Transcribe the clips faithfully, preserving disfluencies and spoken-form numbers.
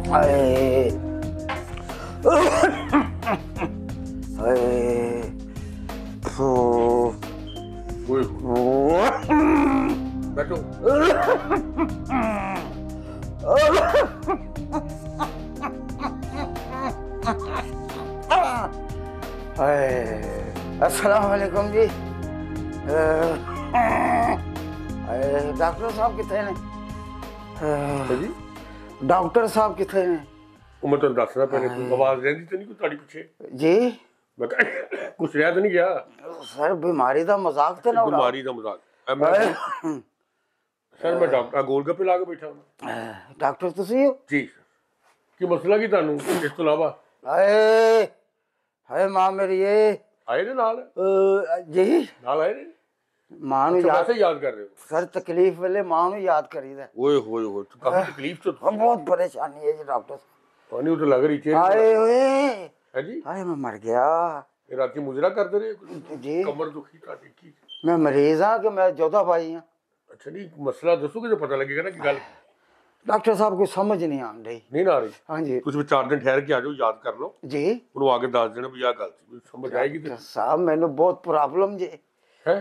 ਹਾਏ ਹਾਏ ਫੂ ਓਏ ਬੈਠੋ। अस्सलाम वालेकुम जी। डॉक्टर साहब कितने ने? जी डॉक्टर साहब कितने ने? मैं तुम दस रहा पहले कोई आवाज रही तो नहीं कोई ताड़ी पीछे जी मैं कुछ रहा तो नहीं गया सर बीमारी का मजाक तो ना उड़ाओ। बीमारी का मजाक सर मैं डॉक्टर गोलगप्पे ला के बैठा हूं। डॉक्टर तुसी हो जी की मसला की तानू इस तो इलावा हाय हाय मां मेरी ये आए ने नाल जी नाल आए ने मां नु याद कैसे याद कर रहे हो? सर तकलीफ वेले मां नु याद करीदा। ओए होए होए तो काफी तकलीफ तो हम बहुत परेशानी है जी डॉक्टर। पानी तो लग रही चेहरे हाय ओए है जी। हाय मैं मर गया ये रात की मुजरा करते रहे जी। कमर दुखी का की मैं मरीज हां कि मैं जोधा भाई हां। अच्छा नहीं मसला दसोगे तो पता लगेगा ना कि गल डॉक्टर साहब को समझ नहीं आन रही। नहीं ना आ रही? हाँ जी कुछ चार दिन ठहर के आ जाओ याद कर लो जी ਉਹਨੂੰ ਆ ਕੇ ਦੱਸ ਦੇਣਾ ਵੀ ਆ ਗੱਲ ਸੀ ਸਮਝ ਆਏਗੀ ਤੇ साहब मैंने बहुत प्रॉब्लम जी ਹੈ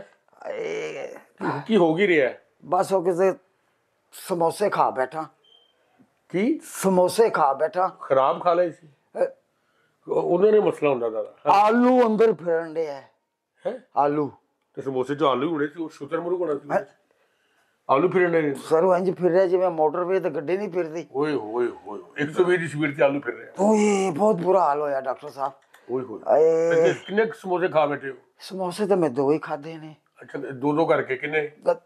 ए, ਕੀ ਹੋ ਗਈ ਰਿਹਾ बस हो किसे समोसे खा बैठा ਕੀ समोसे खा बैठा ਖਰਾਬ ਖਾ ਲਏ ਸੀ अ, ਉਹਨਾਂ ਨੇ ਮਸਲਾ ਹੁੰਦਾ ਦਾਦਾ आलू अंदर फिरन डे है ਹੈ आलू ਤੇ ਸਮੋਸੇ ਚ ਆਲੂ ਹੋਣੇ ਸੀ ਉਹ ਸ਼ੁਕਰ ਮਰੂ ਹੋਣਾ ਸੀ ਆਲੂ ਫਿਰਨੇ ਨੇ सर इंज फिर रहा जिवें मोटरवे ते गड्डी नहीं फिरदी। ਓਏ ਹੋਏ ਹੋਏ ਇੱਕ ਸੌ ਵੀਹ ਦੀ ਸਪੀਡ ਤੇ ਆਲੂ ਫਿਰ ਰਿਹਾ ओए बहुत बुरा हाल होया डॉक्टर साहब। ਓਏ ਹੋਏ आए ਤੇ ਕਿੰਨੇ ਕੁ ਸਮੋਸੇ ਖਾ ਬੈਠੇ ਹੋ? समोसे तो मैं दो ही खाधे ने ਅੱਛਾ ਦੋ ਦੋ ਕਰਕੇ ਕਿੰਨੇ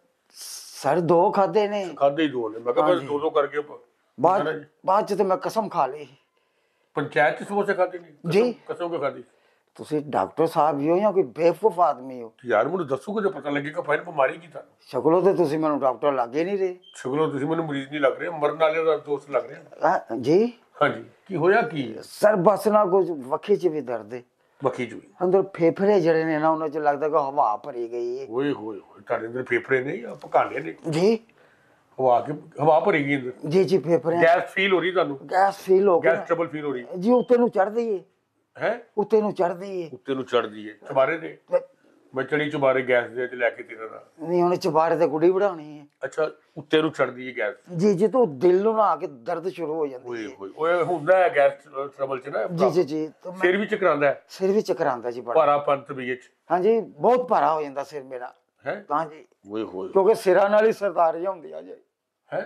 सर दो खाधे ने ਖਾਦੇ ਹੀ ਦੋ ਨੇ ਮੈਂ ਕਿਹਾ ਬਸ ਦੋ ਦੋ ਕਰਕੇ बाद बाद च तो मैं कसम खा ली। ਪੰਚਾਇਤ ਚ ਸਮੋਸੇ ਖਾਦੇ ਨਹੀਂ ਜੀ। ਕਸਮ ਕੇ ਖਾਦੀ तुसी डॉक्टर साहब ही हो या कोई बेवकूफ आदमी हो? ਯਾਰ ਮੈਨੂੰ ਦੱਸੋਗੇ ਤਾਂ ਪਤਾ ਲੱਗੇਗਾ ਫਿਰ ਬਿਮਾਰੀ ਕੀ ਤੁਹਾਨੂੰ शक्लों तो तुसी मैनू डॉक्टर लागे नहीं रहे। ਸ਼ੁਕਰੋ ਤੁਸੀਂ ਮੈਨੂੰ ਮਰੀਜ਼ ਨਹੀਂ ਲੱਗ ਰਹੇ ਮਰਨ ਵਾਲੇ ਦਾ ਦੋਸਤ ਲੱਗ ਰਹੇ हाँ, जी ਹਾਂਜੀ ਕੀ ਹੋਇਆ ਕੀ सर बस ना कुछ वक्खी च भी दर्द है ਮੱਖੀ ਜੂਈ अंदर फेफड़े जड़े ने ना उन्हें लगता कि हवा भरी गई है। ਓਏ ਹੋਏ ਹੋਏ ਤੁਹਾਡੇ ਅੰਦਰ ਫੇਫੜੇ ਨੇ ਜਾਂ ਪਕਾਨੇ ਨੇ जी ਹਵਾ ਕੇ ਹਵਾ ਭਰੀ ਗਈ ਅੰਦਰ जी जी फेफड़े ਗੈਸ ਫੀਲ ਹੋ ਰਹੀ ਤੁਹਾਨੂੰ गैस फील हो ਗੈਸ गया ਟਰਬਲ ਫੀਲ ਹੋ ਰਹੀ जी उत्ते नु चढ़ दी है ਹੈ उत्ते नु चढ़ दी है ਉੱਤੇ ਨੂੰ ਚੜਦੀ ਹੈ ਚੁਬਾਰੇ ਦੇ ਮੈਂ ਚੜੀ ਚੁਬਾਰੇ ਗੈਸ ਦੇ ਤੇ ਲੈ ਕੇ ਤੇਰਾ ਦਾ नहीं उन्हें चबारे ते गुड़ी बढ़ानी है ਅੱਛਾ ਉੱਤੇ ਨੂੰ ਚੜਦੀ ਹੈ ਗੈਸ जी जी तो दिल नु ना आके दर्द शुरू हो जाती ਓਏ है। ਹੋਏ ਓਏ ਹੁੰਦਾ ਹੈ ਗੈਸ ਟਰਬਲ ਚ ਨਾ जी जी जी तो मैं ਸਿਰ ਵੀ ਚਕਰਾਂਦਾ ਹੈ सिर भी चक्कर आंदा जी बड़ा। ਭਾਰਾਪਨ ਤਬੀਅਤ हाँ जी बहुत भारा हो जाता सिर मेरा। ਹੈ हाँ जी ਓਏ ਹੋਏ क्योंकि सिरा नाल ही सरदारियां होंदियां जी। ਹੈ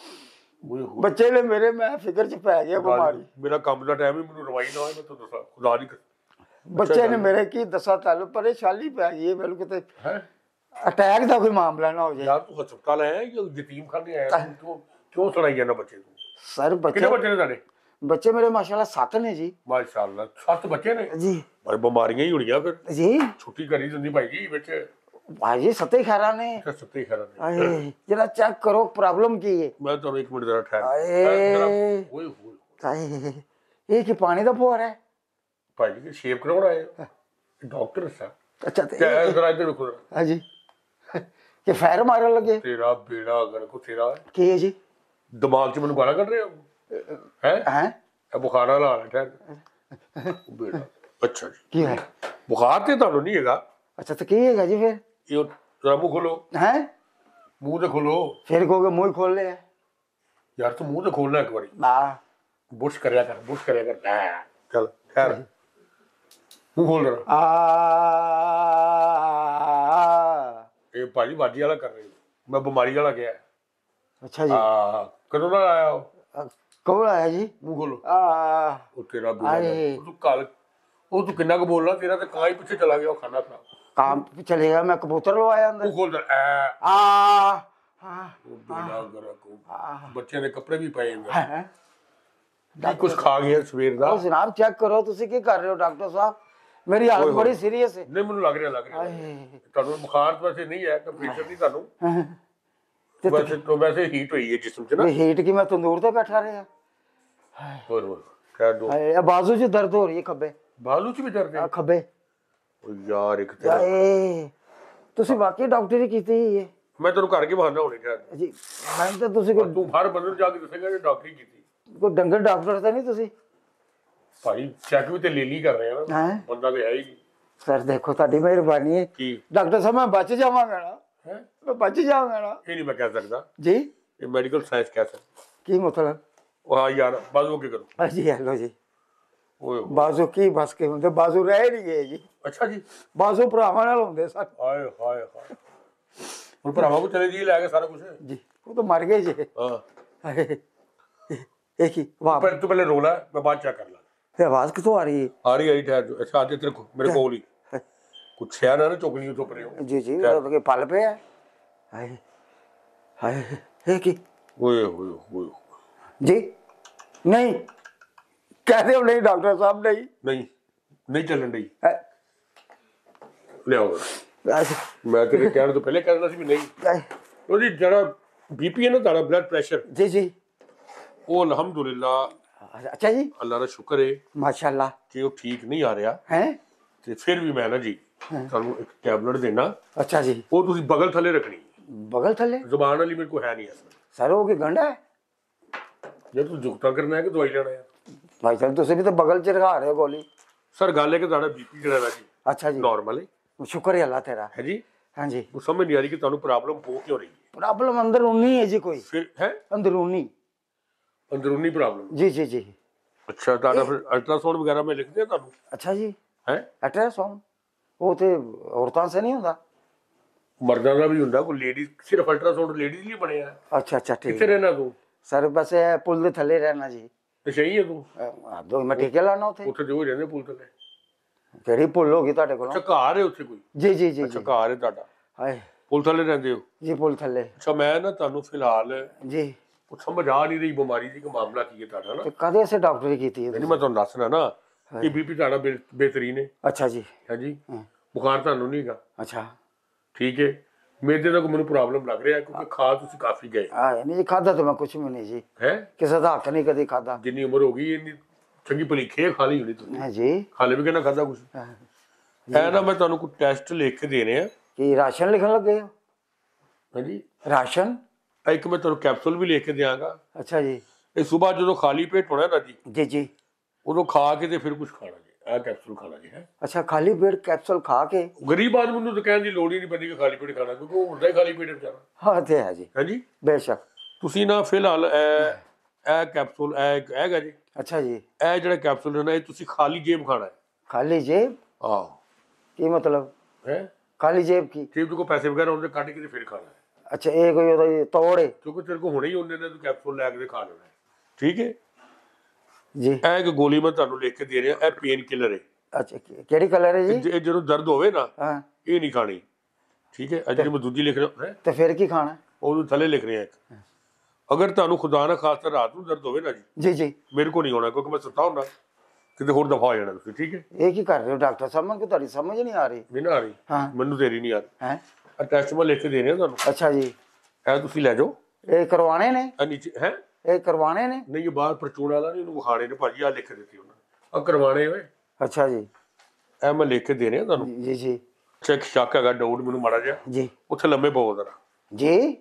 ਓਏ ਹੋਏ बच्चे ने मेरे मैं फिक्र च पै गया बीमारी। ਮੇਰਾ ਕੰਮ ਦਾ ਟਾਈਮ ਹੀ ਮੈਨੂੰ ਰਵਾਈ ਨਾ ਹੋਏ ਮੈਂ ਤੁਹਾਨੂੰ ਦੱਸਾਂ ਖੁਦਾ ਦੀ बच्चे ने मेरे की दसा तल परेशानी पै गई है मेरे को ते ਹੈ अटैक का कोई मामला ना हो जाए। यार तू हस्पताल आया या यतीम खाने आया तू क्यों क्यों सड़ाई जाना बच्चे तू सर कितने बच्चे बच्चे ने साडे बच्चे मेरे माशाल्लाह सत्त ने जी। माशाल्लाह सत्त बच्चे ने जी पर बीमारियां ही होणियां फिर जी छुट्टी करी दिंदी भाई जी विच भाई सत्ते खैरा ने सत्ते खरा ने आए जरा चेक करो प्रॉब्लम की है। मैं तो एक मिनट जरा ठहर आए ओए होए आए ये की पानी दा फुहारा है? भाई जी शेव करवाना आए डॉक्टर साहब अच्छा ते क्या जरा इधर देखो हाँ जी कि फैर मारन लगे तेरा बेड़ा अगर को तेरा की है जी दिमाग च मैनू गाला कढ रहे हो हैं हैं ए बुखार वाला हाल है ठहर बेड़ा अच्छा जी की है? बुखार ते ਤੁਹਾਨੂੰ नहीं हैगा अच्छा तो की है जी फिर? ये जरा मुंह खोलो हैं मुंह तो खोलो फिर कहोगे मुंह खोल ले यार तू मुंह तो खोलना एक बारी हाँ बुश करया कर बुश करया कर हाँ, चल खैर मुंह खोल रहा आ ये भाजी बाजी वाला कर रही मैं बीमारी वाला गया अच्छा जी हाँ कदों ना आया हो कौन आया जी? मुंह खोलो आ वो तेरा बेड़ा अरे। गर्क। तू काल वो तू किन्ना को बोलना तेरा तो कहाँ ही पीछे चला गया वो खाना खराब काम चलेगा मैं कबूतर लवाया अंदर। मुंह खोल दे आ आ हाँ वो बेड़ा गर्क। हाँ बच्चे ने कपड़े भी पाए हुए हैं। नहीं कुछ खा गया सवेर दा आओ जनाब चेक करो तुसी की कर रहे हो डॉक्टर साहब? मेरी हालत बड़ी सीरियस है। नहीं मैनू लग रहा लग रहा आए ਤੁਹਾਨੂੰ बुखार तो वैसे नहीं है टेम्परेचर नहीं ਤੁਹਾਨੂੰ ते वैसे तो वैसे हीट हुई है जिस्म च ना हीट की मैं तंदूर ते बैठा रहा। होर होर खैर दो हाय ये बाजू च दर्द हो रही है खब्बे बालू च भी दर्द है आ, खब्बे ओ यार एक तेरा ए तुसी वाकई डॉक्टरी कीती है? मैं तेनू घर के बहाना होने खैर जी मैं तो तुसी को तू हर बंदे नूं जाके दसेगा कि डॉक्टरी कीती ਕੋਈ ਡੰਗਰ ਡਾਕਟਰ ਤਾਂ ਨਹੀਂ ਤੁਸੀਂ? ਭਾਈ ਚੈੱਕ ਵੀ ਤੇ ਲੀਲੀ ਕਰ ਰਹੇ ਆ ਨਾ, ਹੈਂ? ਬੰਦਾ ਤੇ ਹੈ ਹੀ ਨਹੀਂ। ਸਰ ਦੇਖੋ ਤੁਹਾਡੀ ਮਿਹਰਬਾਨੀ ਹੈ। ਕੀ ਡਾਕਟਰ ਸਾਹਿਬ ਮੈਂ ਬਚ ਜਾਵਾਂਗਾ ਨਾ? ਹੈ ਮੈਂ ਬਚ ਜਾਵਾਂਗਾ ਨਾ ਇਹ ਨਹੀਂ ਮੈਂ ਕਹਿ ਸਕਦਾ, ਜੀ? ਇਹ ਮੈਡੀਕਲ ਸਾਇੰਸ ਕਹਿ ਸਕਦਾ। ਕੀ ਮਤਲਬ? ਉਹ ਹਾਂ ਯਾਰ ਬਾਜ਼ੂ ਕੀ ਕਰੋ। ਹਾਂਜੀ ਹੈਲੋ ਜੀ। ਓਏ ਹੋਏ। ਬਾਜ਼ੂ ਕੀ ਬਸ ਕੇ ਹੁੰਦੇ, ਬਾਜ਼ੂ ਰਹਿ ਨਹੀਂ ਗਏ ਜੀ। ਅੱਛਾ ਜੀ। ਬਾਜ਼ੂ ਭਰਾਵਾਂ ਨਾਲ ਹੁੰਦੇ ਸਨ। ਹਾਏ ਹਾਏ ਹਾਏ, ਹੁਣ ਭਰਾਵਾਂ ਕੋ ਚਲੇ ਜੀ ਲੈ ਕੇ ਸਾਰਾ ਕੁਝ। ਜੀ ਉਹ ਤਾਂ ਮਰ ਗਏ ਜੀ। ਹਾਂ ਹਾਏ, ਇਹ ਕੀ ਵਾਹ, ਪਰ ਤੂੰ ਪਹਿਲੇ ਰੋਲਾ, ਮੈਂ ਬਾਅਦ ਚੈੱਕ ਕਰ ਲਾਂ। ਇਹ ਆਵਾਜ਼ ਕਿੱਥੋਂ ਆ ਰਹੀ ਹੈ? ਆ ਰਹੀ ਆਈ ਠਹਿਰ ਜੋ। ਅੱਛਾ ਅੱਜ ਤੇਰੇ ਕੋ ਮੇਰੇ ਕੋਲ ਹੀ ਕੁਛ ਹੈ ਨਾ ਨਾ ਚੁੱਕ ਲਈ ਚੁੱਪ ਰਹੇ ਹੋ। ਜੀ ਜੀ ਉਹ ਕੇ ਪਲ ਪਿਆ। ਹਾਏ ਹਾਏ, ਇਹ ਕੀ? ਓਏ ਹੋਏ ਹੋਏ ਜੀ ਨਹੀਂ ਕਹਦੇ ਹੋ ਨਹੀਂ ਡਾਕਟਰ ਸਾਹਿਬ ਨਹੀਂ ਨਹੀਂ ਨਹੀਂ ਚੱਲਣ ਡਈ। ਹੈ, ਲਿਆਓ ਅੱਛਾ, ਮੈਂ ਤੇਰੇ ਕਹਿਣ ਤੋਂ ਪਹਿਲੇ ਕਹਿ ਦਿੰਦਾ ਸੀ ਵੀ ਨਹੀਂ। ਹੈ, ਉਹਦੀ ਜਿਹੜਾ ਬੀਪੀ ਹੈ ਨਾ, ਤੁਹਾਡਾ ਬਲੱਡ ਪ੍ਰੈਸ਼ਰ, ਜੀ ਜੀ ਉਹ ਅਲਹਮਦੁਲਿਲਾ ਅੱਛਾ ਜੀ ਅੱਲਾ ਦਾ ਸ਼ੁਕਰ ਹੈ ਮਾਸ਼ਾਅੱਲਾ ਕਿ ਉਹ ਠੀਕ ਨਹੀਂ ਆ ਰਿਹਾ। ਹੈ। ਤੇ ਫਿਰ ਵੀ ਮੈਂ ਨਾ ਜੀ ਤੁਹਾਨੂੰ ਇੱਕ ਟੈਬਲੇਟ ਦੇਣਾ, ਅੱਛਾ ਜੀ, ਉਹ ਤੁਸੀਂ ਬਗਲ ਥੱਲੇ ਰੱਖਣੀ ਹੈ। ਬਗਲ ਥੱਲੇ? ਜ਼ੁਬਾਨ ਵਾਲੀ ਮੇਰੇ ਕੋਲ ਹੈ ਨਹੀਂ ਅਸਲ। ਸਰ ਉਹ ਕੀ ਗੰਢਾ ਹੈ? ਜੇ ਤੂੰ ਜੁਗਤਾ ਕਰਨਾ ਹੈ ਕਿ ਦਵਾਈ ਲੈਣਾ ਹੈ? ਭਾਈ ਸਾਹਿਬ ਤੁਸੀਂ ਵੀ ਤਾਂ ਬਗਲ ਚ ਰਖਾ ਰਹੇ ਹੋ ਗੋਲੀ। ਸਰ ਗੱਲ ਹੈ ਕਿ ਤੁਹਾਡਾ ਬੀਪੀ ਜਿਹੜਾ ਹੈ ਜੀ ਅੱਛਾ ਜੀ, ਨਾਰਮਲ ਹੈ ਸ਼ੁਕਰ ਹੈ ਅੱਲਾ ਤੇਰਾ। ਹੈ ਜੀ। ਹਾਂਜੀ, ਉਹ ਸਮਝ ਨਹੀਂ ਆ ਰਹੀ ਕਿ ਤੁਹਾਨੂੰ ਪ੍ਰੋਬਲਮ ਹੋ ਕਿਉਂ ਰਹੀ ਹੈ। ਪ੍ਰੋਬਲਮ ਅੰਦਰੂਨੀ ਹੈ ਜੀ, ਕੋਈ ਫਿਰ ਹੈ ਅੰਦਰੂਨੀ। ਅੰਦਰੂਨੀ ਪ੍ਰੋਬਲਮ। ਜੀ ਜੀ ਜੀ। ਅੱਛਾ ਤੁਹਾਡਾ ਫਿਰ ਅਲਟਰਾਸਾਊਂਡ ਵਗੈरह ਮੈਂ ਲਿਖ ਦਿਆਂ ਤੁਹਾਨੂੰ? ਅੱਛਾ ਜੀ, ਹੈ ਅਲਟਰਾਸਾਊਂਡ ਉਹ ਤੇ ਔਰਤਾਂ ਸੇ ਨਹੀਂ ਹੁੰਦਾ? ਮਰਦਾਂ ਦਾ ਵੀ ਹੁੰਦਾ, ਕੋਈ ਲੇਡੀ ਸਿਰਫ ਅਲਟਰਾਸਾਊਂਡ ਲੇਡੀਜ਼ ਲਈ ਬਣਿਆ। ਅੱਛਾ ਅੱਛਾ ਠੀਕ ਕਿੱਥੇ ਰਹਿਣਾ ਤੂੰ? ਸਰ ਬਸ ਇਹ ਪੁੱਲ ਦੇ ਥੱਲੇ ਰਹਿਣਾ ਜੀ। ਤੇ ਸਹੀ ਹੈ ਤੂੰ? ਅਹ, ਦੋ ਮੈਂ ਟੀਕੇ ਲਾਣਾ ਉੱਥੇ। ਉੱਥੇ ਜੋ ਰਹਿੰਦੇ ਪੁੱਲ ਥੱਲੇ। ਕਿਹੜੀ ਪੁੱਲ ਹੋਗੀ ਤੁਹਾਡੇ ਕੋਲ? ਅੱਛਾ ਘਰ ਹੈ ਉੱਥੇ ਕੋਈ? ਜੀ ਜੀ ਜੀ ਅੱਛਾ ਜੀ। ਘਰ ਹੈ ਤੁਹਾਡਾ, ਹਾਏ ਪੁੱਲ ਥੱਲੇ ਰਹਿੰਦੇ ਹੋ? ਜੀ ਪੁੱਲ ਥੱਲੇ। ਅੱਛਾ ਮੈਂ ਨਾ ਤੁਹਾਨੂੰ ਫਿਲਹਾਲ ਜੀ। ਉਹ ਸਮਝ ਆ ਨਹੀਂ ਰਹੀ ਬਿਮਾਰੀ ਦੀ ਕਿ ਮਾਮਲਾ ਕੀ ਹੈ ਤੁਹਾਡਾ ਨਾ। ਤੇ ਕਦੇ ਸੇ ਡਾਕਟਰੀ ਕੀਤੀ ਹੈ? ਨਹੀਂ ਮੈਂ ਤੁਹਾਨੂੰ ਦੱਸਣਾ ਨਾ ਕਿ ਬੀਪੀ ਤੁਹਾਡਾ ਬਿਲ- ਬਿਹਤਰੀਨ ਹੈ। ਅੱਛਾ ਜੀ। ਹੈ ਜੀ। ਹਾਂ। ਬੁਖਾਰ ਤੁਹਾਨੂੰ ਨਹੀਂ ਹੈਗਾ। ਅੱਛਾ ਠੀਕ ਹੈ। ਮੇਦੇ ਦਾ ਕੋਈ ਮੈਨੂੰ ਪ੍ਰੋਬਲਮ ਲੱਗ ਰਿਹਾ ਕਿਉਂਕਿ ਖਾ ਤੁਸੀਂ ਕਾਫੀ ਗਏ। ਹਾਂ ਨਹੀਂ ਜੀ, ਖਾਦਾ ਤਾਂ ਮੈਂ ਕੁਛ ਵੀ ਨਹੀਂ ਜੀ, ਹੈ ਕਿਸੇ ਦਾ ਹੱਕ ਨਹੀਂ ਕਦੀ ਖਾਦਾ। ਜਿੰਨੀ ਉਮਰ ਹੋ ਗਈ ਇੰਨੀ ਚੰਗੀ ਭਲੀ ਖੇ ਖਾ ਲਈ ਹੋਣੀ ਤੁਸੀਂ। ਹੈ ਜੀ। ਹਾਲੇ ਵੀ ਕਹਿੰਦਾ ਖਾਦਾ ਕੁਛ ਹਾਂ। ਹੈ ਨਾ। ਮੈਂ ਤੁਹਾਨੂੰ ਕੋਈ ਟੈਸਟ ਲਿਖ ਕੇ ਦੇ ਰਿਹਾ। ਕੀ ਰਾਸ਼ਨ ਲਿਖਣ ਲੱਗੇ ਹੋ? ਹਾਂਜੀ। ਰਾਸ਼ਨ? ਇੱਕ ਮੈਂ ਤੁਹਾਨੂੰ ਕੈਪਸੂਲ ਵੀ ਲਿਖ ਕੇ ਦਿਆਂਗਾ। ਅੱਛਾ ਜੀ। ਇਹ ਸਵੇਰ ਜਦੋਂ ਖਾਲੀ ਪੇਟ ਹੋਣਾ ਨਾ ਜੀ, ਜੀ ਜੀ। ਉਦੋਂ ਖਾ ਕੇ ਤੇ ਫਿਰ ਕੁਝ ਖਾਣਾ ਜੀ। ਇਹ ਕੈਪਸੂਲ ਖਾਣਾ ਜੀ। ਹੈ ਅੱਛਾ ਖਾਲੀ ਪੇਟ ਕੈਪਸੂਲ ਖਾ ਕੇ? ਗਰੀਬ ਆਦਮੀ ਨੂੰ ਤਾਂ ਕਹਿਣ ਦੀ ਲੋੜ ਹੀ ਨਹੀਂ ਪੈਂਦੀ ਕਿ ਖਾਲੀ ਪੇਟ ਖਾਣਾ, ਕਿਉਂਕਿ ਉਹ ਹੁੰਦਾ ਹੀ ਖਾਲੀ ਪੇਟ ਵਿਚਾਰਾ। ਹਾਂ ਤੇ ਹੈ ਜੀ, ਹਾਂਜੀ। ਬੇਸ਼ੱਕ। ਤੁਸੀਂ ਨਾ ਫਿਲਹਾਲ ਇਹ ਇਹ ਕੈਪਸੂਲ ਇਹ ਇੱਕ ਹੈਗਾ ਜੀ। ਅੱਛਾ ਜੀ। ਇਹ ਜਿਹੜਾ ਕੈਪਸੂਲ ਹੈ ਨਾ, ਇਹ ਤੁਸੀਂ ਖਾਲੀ ਜੇਬ ਖਾਣਾ ਹੈ। ਖਾਲੀ ਜੇਬ? ਆਹੋ। ਕੀ ਮਤਲਬ? ਹੈ ਖਾਲੀ ਜੇਬ ਕੀ? ਜੇਬ ਤੋਂ ਕੋਈ ਪੈਸੇ ਵਗੈਰਾ ਉਹਦੇ ਕੱਢ ਕੇ ਤੇ ਫਿਰ ਖਾਣਾ ਹੈ, ਅੱਛਾ ਇਹ ਕੋਈ ਉਹਦਾ ਤੋੜ ਹੈ? ਕਿਉਂਕਿ ਤੇਰੇ ਕੋਲ ਹੁਣੇ ਹੀ ਹੁੰਦੇ ਨੇ, ਤੂੰ ਕੈਪਸੂਲ ਲੈ ਕੇ ਤੇ ਖਾ ਲੈਣਾ ਹੈ। ਠੀਕ ਹੈ। ਜੀ। ਇਹ ਇੱਕ ਗੋਲੀ ਮੈਂ ਤੁਹਾਨੂੰ ਲਿਖ ਕੇ ਦੇ ਰਿਹਾ, ਇਹ ਪੇਨ ਕਿਲਰ ਹੈ। ਅੱਛਾ ਕਿ- ਕਿਹੜੀ ਕਲਰ ਹੈ ਜੀ? ਇਹ ਇਹ ਜਦੋਂ ਦਰਦ ਹੋਵੇ ਨਾ, ਹਾਂ ਇਹ ਨਹੀਂ ਖਾਣੀ। ਠੀਕ ਹੈ। ਅੱਜ ਮੈਂ ਦੂਜੀ ਲਿਖ ਰਿਹਾ ਹੈ, ਤੇ ਫਿਰ ਕੀ ਖਾਣਾ? ਉਹਨੂੰ ਥੱਲੇ ਲਿਖ ਰਿਹਾ ਇੱਕ। ਅਗਰ ਤੁਹਾਨੂੰ ਖੁਦਾ ਨਾ ਖਾਸਤਾ ਰਾਤ ਨੂੰ ਦਰਦ ਹੋਵੇ ਨਾ ਜੀ, ਜੀ ਜੀ। ਮੇਰੇ ਕੋਲ ਨਹੀਂ ਆਉਣਾ ਕਿਉਂਕਿ ਮੈਂ ਸੁੱਤਾ ਹੁੰਦਾ, ਕਿਤੇ ਹੋਰ ਦਫਾ ਹੋ ਜਾਣਾ ਤੁਸੀਂ। ਠੀਕ ਹੈ। ਇਹ ਕੀ ਕਰ ਰਹੇ ਹੋ ਡਾਕਟਰ ਸਾਹਿਬ? ਮੈਨੂੰ ਤੁਹਾਡੀ ਸਮਝ ਨਹੀਂ ਆ ਰਹੀ। ਨਹੀਂ ਨਾ ਆ ਰਹੀ? ਹਾਂ। ਮੈਨੂੰ ਤੇਰੀ ਨਹੀਂ ਆ ਰਹੀ। ਹੈ। ਆ ਟੈਸਟ ਮੈਂ ਲਿਖ ਕੇ ਦੇ ਰਿਹਾ ਤੁਹਾਨੂੰ, ਅੱਛਾ ਜੀ। ਇਹ ਤੁਸੀਂ ਲੈ ਜਾਓ। ਇਹ ਕਰਵਾਣੇ ਨੇ? ਆ ਨੀਚੇ ਹੈ ਇਹ ਕਰਵਾਣੇ ਨੇ? ਨਹੀਂ, ਇਹ ਬਾਹਰ ਪਰਚੂਣ ਵਾਲਾ ਨਹੀਂ, ਉਹਨੂੰ ਵਿਖਾਣੇ ਨੇ ਭਾਜੀ। ਆ ਲਿਖ ਦਿੱਤੀ ਉਹਨਾਂ ਨੇ, ਆ ਕਰਵਾਣੇ ਓਏ। ਅੱਛਾ ਜੀ। ਇਹ ਮੈਂ ਲਿਖ ਕੇ ਦੇ ਰਿਹਾ ਤੁਹਾਨੂੰ। ਜੀ ਜੀ ਚੈੱਕ ਸ਼ੱਕ ਹੈਗਾ, ਡਾਊਟ ਮੈਨੂੰ ਮਾੜਾ ਜਿਹਾ, ਜੀ ਉੱਥੇ ਲੰਮੇ ਪਵੋ ਜ਼ਰਾ। ਜੀ।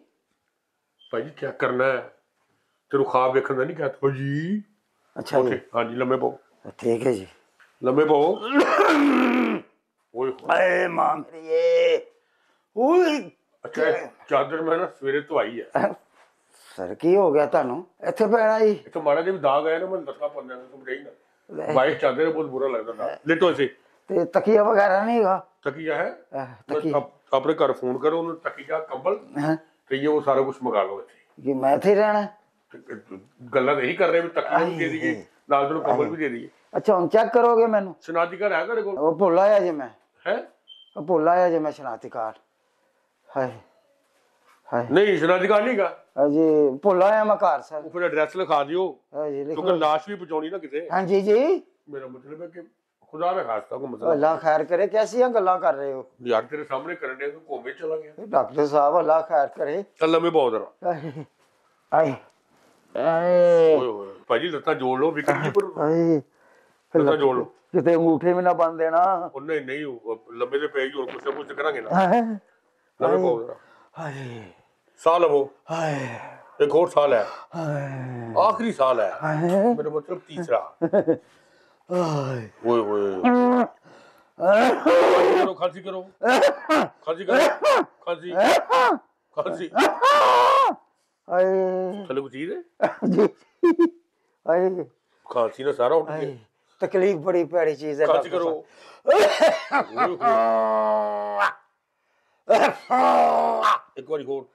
ਭਾਜੀ ਚੈੱਕ ਕਰਨਾ ਹੈ, ਤੈਨੂੰ ਖਾਬ ਵੇਖਣ ਦਾ ਨਹੀਂ ਕਹਿ ਤਾ ਜੀ। ਅੱਛਾ ਜੀ। ਉੱਥੇ ਹਾਂਜੀ ਲੰਮੇ ਪਵੋ, ਠੀਕ ਹੈ ਜੀ। ਲੰਮੇ ਪਵੋ। ਓਏ ਹੋਏ। ਏ ਮਾਂ ਮੇਰੀ ਏ ਓਏ। ਅੱਛਾ ਇਹ ਚਾਦਰ ਮੈਂ ਨਾ ਸਵੇਰੇ ਧਵਾਈ ਹੈ। ਸਰ ਕੀ ਹੋ ਗਿਆ ਤੁਹਾਨੂੰ? ਇੱਥੇ ਪੈਣਾ ਜੀ? ਇੱਥੇ ਮਾੜਾ ਜਿਹਾ ਵੀ ਦਾਗ ਆਇਆ ਨਾ, ਮੈਂ ਲੱਤਾਂ ਪੰਨਿਆਂ ਨੂੰ ਸਮਝਾਈ ਨਾ। ਬਾਈ ਚਾਦਰ ਹੈ, ਬਹੁਤ ਬੁਰਾ ਲੱਗਦਾ ਨਾ। ਲੇਟੋ ਇਸੇ। ਤੇ ਤਕੀਆ ਵਗੈਰਾ ਨਹੀਂ ਹੈਗਾ? ਤਕੀਆ ਹੈ, ਅਹ, ਤਕੀਆ? ਆਪ- ਆਪਣੇ ਘਰ ਫੋਨ ਕਰੋ ਉਹਨੂੰ, ਤਕੀਆ ਕੰਬਲ ਹਾਂ ਤੇ ਇਹ ਉਹ ਸਾਰਾ ਕੁਝ ਮੰਗਾ ਲਓ ਇੱਥੇ। ਕਿ ਮੈਂ ਇੱਥੇ ਹੀ ਰਹਿਣਾ? ਤੇ ਗੱਲਾਂ ਤਾਂ ਇਹੀ ਕਰ ਰਹੇ ਵੀ ਤਕੀਆ ਵੀ ਦੇ ਦਈਏ ਨਾਲ, ਤੈਨੂੰ ਕੰਬਲ ਵੀ ਦੇ ਦਈਏ। ਅੱਛਾ ਹੁਣ ਚੈੱਕ ਕਰੋਗੇ ਮੈਨੂੰ? ਸ਼ਨਾਖਤੀ ਕਾਰਡ ਹੈ ਤੁਹਾਡੇ ਕੋਲ? ਉਹ ਭੁੱਲ ਆਇਆ ਜੇ ਮੈਂ। ਹੈ ਉਹ ਭੁੱਲ ਆਇਆ ਜੇ ਮੈਂ ਸ਼ਨਾਖਤੀ ਕਾਰਡ। ਹਾਏ ਹਾਏ ਨਹੀਂ, ਸ਼ਨਾਖਤੀ ਕਾਰਡ ਨਹੀਂ ਹੈਗਾ। ਹਾਂਜੀ ਭੁੱਲ ਆਇਆ ਮੈਂ ਘਰ ਸਰ। ਉਹ ਫਿਰ ਐਡਰੈਸ ਲਿਖਾ ਦਿਓ, ਹਾਂਜੀ ਲਿਖ ਕਿਉਂਕਿ ਲਾਸ਼ ਵੀ ਪਹੁੰਚਾਉਣੀ ਨਾ ਕਿਤੇ। ਹਾਂਜੀ ਜੀ। ਮੇਰਾ ਮਤਲਬ ਹੈ ਕਿ ਖੁਦਾ ਨਾ ਖਾਸਤਾ ਕੋਈ ਮਸਲਾ। ਅੱਲਾ ਖੈਰ ਕਰੇ, ਕੈਸੀਆਂ ਗੱਲਾਂ ਕਰ ਰਹੇ ਹੋ ਯਾਰ ਤੇਰੇ ਸਾਹਮਣੇ ਕਰਨ ਦੇ ਤੂੰ ਘੁੰਮੇ ਚਲਾ ਗਿਆ। ਡਾਕਟਰ ਸਾਹਿਬ? ਅੱਲਾ ਖੈਰ ਕਰੇ। ਚੱਲ ਲੰਮੇ ਬਹੁਤ ਜ਼ਰਾ। ਹਾਏ ਹਾਏ ਹਾਏ ਓਏ ਹੋਏ ਭਾਜੀ, ਲੱਤਾਂ ਜੋੜ ਲਓ ਵਿਕਰ ਜੀ, ਪਰ ਹਾਏ। ਲੱਤਾਂ ਜੋੜ ਲਓ। ਕਿਤੇ ਅੰਗੂਠੇ ਵੀ ਨਾ ਬੰਨ ਦੇਣਾ। ਉਹ ਨਹੀਂ ਨਹੀਂ, ਉਹ ਲੰਮੇ ਦੇ ਪੈ ਗਈ, ਹੋਰ ਕੁਛ ਕੁਛ ਕਰਾਂਗੇ ਨਾ। ਹਾਏ ਲੰਮੇ ਪਾਓ ਜ਼ਰਾ, ਹਾਏ ਸਾਹ ਲਵੋ। ਹਾਏ एक और साल है, हाय आखिरी साल है, हाय मेरा मतलब तीसरा। हाय ओए ओए, खांसी करो, खांसी करो, खांसी करो, खांसी खांसी। हाय थले कुछ चीज है? जी हाय खांसी ना सारा उठ हाय गया। तकलीफ बड़ी प्यारी चीज है खांसी डॉक्टर करो। साहब। ओए होए, एक बार और।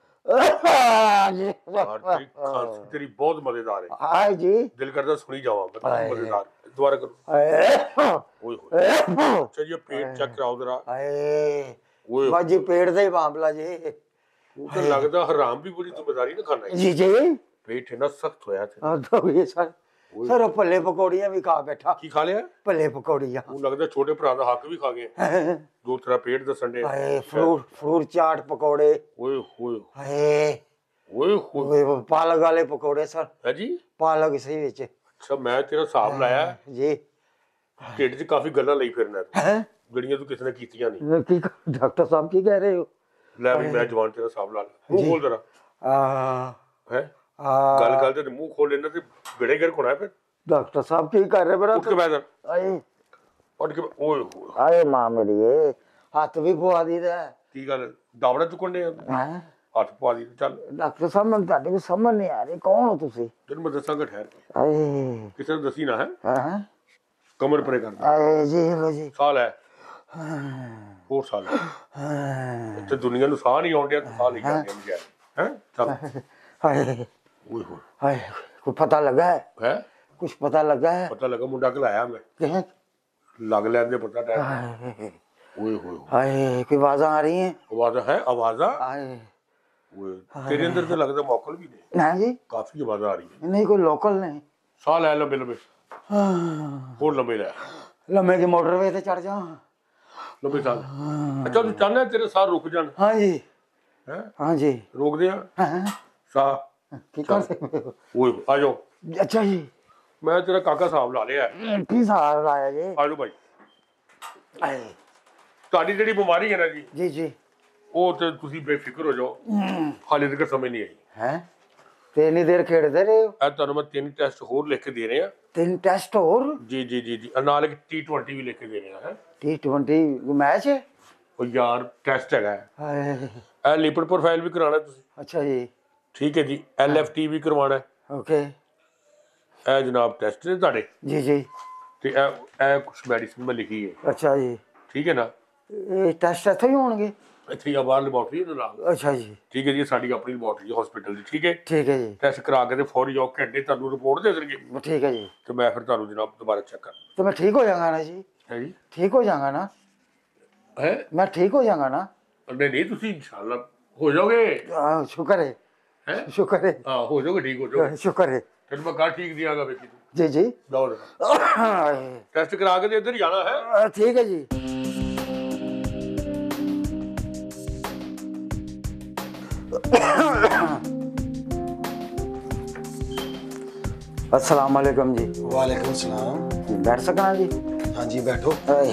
जी यार तेरी खांसी तेरी बहुत मजेदार है, हाय जी दिल करता सुनी जावा, बहुत हाय। मजेदार। दोबारा करो। हाय ओए होए, चलिए पेट चेक कराओ जरा। हाय ओए बाजी पेट ਦਾ ਹੀ ਮਾਮਲਾ ਜੀ तू तो लगदा हराम भी बड़ी जिम्मेदारी ना खाना है। जी जी पेट है ना सख्त होया थे। हाँ तो ये सर सर भल्ले पकौड़ियां भी खा बैठा की खा लिया? भल्ले पकौड़ियां तू लगदा छोटे भरा दा हक भी खा गए। दो तेरा पेट दसन दे। हाय फ्रूट फ्रूट चाट पकौड़े ओए होए हाय ओए होए। ओए पालक वाले पकौड़े सर है जी? पालक सही विच अच्छा मैं तेरा हिसाब लाया जी ढिड च काफी गल्लां लई फिरना तू, हैं ਜਿਹੜੀਆਂ ਤੂੰ ਕਿਸੇ ਨੇ ਕੀਤੀਆਂ ਨਹੀਂ। की डॉक्टर साहब की कह रहे हो ਲੈ ਵੀ ਮੈਂ ਜਵਾਨ ਤੇਰਾ ਹਿਸਾਬ ਲਾ ਲਿਆ। ਮੂੰਹ ਖੋਲ ਜਰਾ। आ ਹੈ आ ਗੱਲ ਗੱਲ ਤੇ ਮੂੰਹ ਖੋਲ ਲੈਣਾ ਤੇ ਬੇੜੇ ਗਰ ਕੋਣਾ ਫਿਰ। डॉक्टर साहब की कर रहे मेरा ਉੱਠ ਕੇ ਬਹਿ ਜਾ। आए ਉੱਠ ਕੇ ਬਹਿ- ਓਏ ਹੋਏ आए मां मेरी ये हाथ भी पवा दी है ਕੀ ਗੱਲ ਦਾਵੜਾ ਚੁੱਕਣ ਦੇ हैं ਹੱਥ ਪਵਾ ਦੀ ਚੱਲ। डॉक्टर साहब मैं ਤੁਹਾਡੀ ਕੋਈ ਸਮਝ ਨਹੀਂ ਆ ਰਹੀ ਕੌਣ ਹੋ ਤੁਸੀਂ ਤੈਨੂੰ ਮੈਂ ਦੱਸਾਂਗਾ ਠਹਿਰ ਕੇ, ਆਏ ਕਿਸੇ ਨੂੰ ਦੱਸੀ ਨਾ ਹੈ। ਹਾਂ ਕਮਰ ਪਰੇ ਕਰ ਦੇ। ਆਏ ਜੀ ਲੋ ਜੀ ਸਾਹ ਲੈ, ਹਾਂ ਹੋਰ ਸਾਹ ਲੈ। ਹਾਂ ਤੇ ਦੁਨੀਆ ਨੂੰ ਸਾਹ ਨਹੀਂ ਆਉਂਦਿਆ, ਸਾਹ ਲਈ ਜਾਂਦੇ ਆ ਵਿਚਾਰੇ। ਹੈ ਚੱਲ। ਹਾਏ ਓਏ ਹੋਏ ਹਾਏ ਕੋਈ ਪਤਾ ਲੱਗਾ ਹੈ ਹੈ ਕੁਝ ਪਤਾ ਲੱਗਾ ਹੈ ਪਤਾ ਲੱਗਾ ਮੁੰਡਾ ਘਲਾਇਆ ਮੈਂ, ਕਿ ਲੱਗ ਲੈਂਦੇ ਪਤਾ ਟਾਈਮ। ਹਾਏ ਓਏ ਹੋਏ ਹਾਏ ਕੋਈ ਆਵਾਜ਼ਾਂ ਆ ਰਹੀ ਹੈ ਆਵਾਜ਼ਾਂ ਹੈ ਆਵਾਜ਼ਾਂ। ਆਏ ਓਏ ਤੇਰੇ ਅੰਦਰ ਤੇ ਲੱਗਦਾ ਮੌਕਲ ਵੀ ਨੇ, ਨਾ ਜੀ ਕਾਫੀ ਆਵਾਜ਼ਾਂ ਆ ਰਹੀਆਂ। ਨਹੀਂ ਕੋਈ ਲੋਕਲ ਨਹੀਂ ਸਾਹ ਲੈ ਲੰਬੇ ਲੰਬੇ, ਹਾਂ ਹੋਰ ਲੰਬੇ ਲੈ ਲੰਮੇ ਕੀ ਮੋਟਰਵੇ ਤੇ ਚੜ ਜਾ ਲੰਬੇ ਸਾਹ। ਅੱਛਾ ਤੂੰ ਚਾਹੁੰਦਾ ਤੇਰੇ ਸਾਹ ਰੁਕ ਜਾਣ? ਹਾਂ ਜੀ ਹੈ ਹਾਂ ਜੀ ਰੋਕਦੇ ਆ ਹਾਂ ਸਾਹ। ਕੀ ਕਰ ਸਕਦੇ ਹੋ ਓਏ ਆ ਜਾਓ, ਅੱਛਾ ਜੀ ਮੈਂ ਤੇਰਾ ਕਾਕਾ ਸਾਹਿਬ ਲਾ ਲਿਆ। ਕੀ ਸਾਰ ਲਾਇਆ ਜੀ ਆ ਜਾਓ ਭਾਈ। ਆਏ ਤੁਹਾਡੀ ਜਿਹੜੀ ਬਿਮਾਰੀ ਹੈ ਨਾ ਜੀ, ਜੀ ਜੀ ਉਹ ਤੇ ਤੁਸੀਂ ਬੇਫਿਕਰ ਹੋ ਜਾਓ, ਹਾਲੇ ਤੱਕ ਸਮਝ ਨਹੀਂ ਆਈ। ਹੈ ਤੇ ਇੰਨੀ ਦੇਰ ਖੇਡਦੇ ਰਹੇ ਹੋ ਇਹ ਤੁਹਾਨੂੰ ਮੈਂ ਤਿੰਨ ਟੈਸਟ ਹੋਰ ਲਿਖ ਕੇ ਦੇ ਰਿਹਾ। ਤਿੰਨ ਟੈਸਟ ਹੋਰ ਜੀ ਜੀ ਜੀ ਜੀ ਨਾਲ ਇੱਕ ਟੀ ਟਵੈਂਟੀ ਵੀ ਲਿਖ ਕੇ ਦੇ ਰਿਹਾ ਹੈ। ਟੀ ਟਵੈਂਟੀ ਮੈਚ ਹੈ ਉਹ ਯਾਰ ਟੈਸਟ ਹੈਗਾ ਹੈ। ਹਾਏ ਇਹ ਲਿਪਿਡ ਪ੍ਰੋਫਾਈਲ ਵੀ ਕਰਾਉਣਾ ਤੁਸੀਂ, ਅੱਛਾ ਜੀ ਠੀਕ ਹੈ ਜੀ। ਐਲ ਐਫ ਟੀ ਵੀ ਕਰਵਾਉਣਾ ਹੈ। ਓਕੇ ਇਹ ਜਨਾਬ ਟੈਸਟ ਨੇ ਤੁਹਾਡੇ, ਜੀ ਜੀ ਤੇ ਇਹ ਇਹ ਕੁਛ ਮੈਡੀਸਿਨ ਮੈਂ ਲਿਖੀ ਹੈ, ਅੱਛਾ ਜੀ ਠੀਕ ਹੈ ਨਾ। ਇਹ ਟੈਸਟ ਇੱਥੇ ਹੀ ਹੋਣਗੇ ਇੱਥੇ ਆ ਬਾਹਰ ਲੈਬੋਰਟਰੀ ਉਹਦੇ ਨਾਲ, ਅੱਛਾ ਜੀ ਠੀਕ ਹੈ ਜੀ। ਸਾਡੀ ਆਪਣੀ ਲੈਬੋਰਟਰੀ ਹਸਪੀਟਲ ਦੀ, ਠੀਕ ਹੈ। ਠੀਕ ਹੈ ਜੀ ਟੈਸਟ ਕਰਾ ਕੇ ਤੇ ਫੌਰੀ ਜਾਓ, ਘੰਟੇ ਤੁਹਾਨੂੰ ਰਿਪੋਰਟ ਦੇ ਦੇਣਗੇ, ਠੀਕ ਹੈ ਜੀ ਤੇ ਮੈਂ ਫਿਰ ਤੁਹਾਨੂੰ ਜਨਾਬ ਦੁਬਾਰਾ ਚੈੱਕ ਕਰ। ਤੇ ਮੈਂ ਠੀਕ ਹੋ ਜਾਵਾਂਗਾ ਨਾ ਜੀ ਹੈ ਜੀ ਠੀਕ ਹੋ ਜਾਵਾਂਗਾ ਨਾ ਹੈ ਮੈਂ ਠੀਕ ਹੋ ਜਾਵਾਂਗਾ ਨਾ ਨਹੀਂ ਨਹੀਂ ਤੁਸੀਂ ਇਨਸ਼ਾਅੱਲਾ ਹੋ ਜਾਓਗੇ। ਆਹ, ਸ਼ੁਕਰ ਹੈ ਹੈ ਸ਼ੁਕਰ ਹੈ ਹਾਂ ਹੋ ਜਾਓਗੇ, ਠੀਕ ਹੋ ਜਾਓਗੇ। ਸ਼ੁਕਰ ਹੈ ਤੈਨੂੰ ਮੈਂ ਕੱਲ ਠੀਕ ਦਿਆਂਗਾ ਵੇਖੀ ਤੂੰ। ਜੀ ਜੀ ਲਓ ਹਾਏ, ਟੈਸਟ ਕਰਾ ਕੇ ਤੇ ਇੱਧਰ ਹੀ ਜਾਣਾ ਹੈ। ਅਹ, ਠੀਕ ਹੈ ਜੀ अस्सलाम वालेकुम जी वालेकुम सलाम। बैठ सकना जी हाँ जी बैठो।